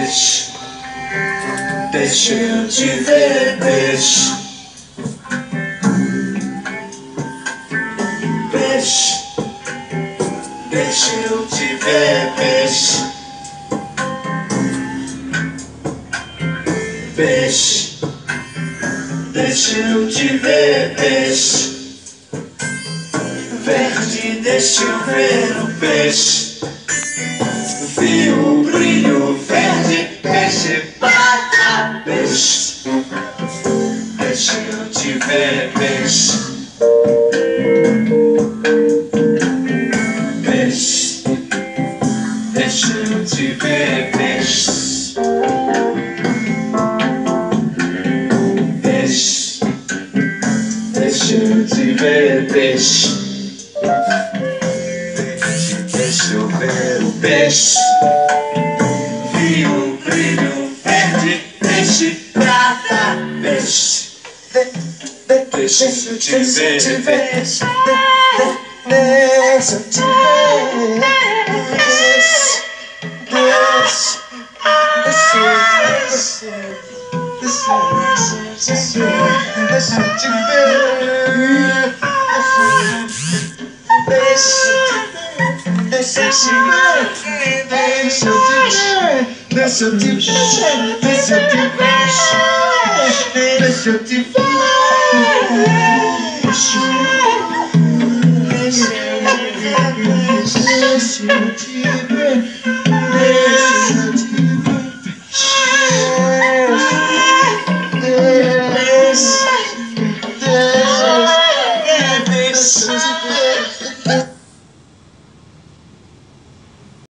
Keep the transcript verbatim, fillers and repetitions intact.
peixe. Deixa eu te ver, peixe. Peixe. Deixa eu te ver, peixe. Peixe. Deixa eu te ver, peixe. Verde, deixa eu ver o peixe. Vi o brilho verde, peixe, bata, peixe. Deixa eu te ver, peixe. Peixe. Deixa eu te ver, peixe. Peixe. Deixa eu te ver, peixe. Deixa eu ver o peixe. Vi o brilho verde, peixe, prata, peixe. Deixa eu te ver, peixe. Deixa eu te ver, peixe. Deixa eu te ver, peixe. Deixa eu te ver, deixa eu te ver, deixa eu te ver, deixa eu te ver, deixa eu te ver, deixa eu te ver.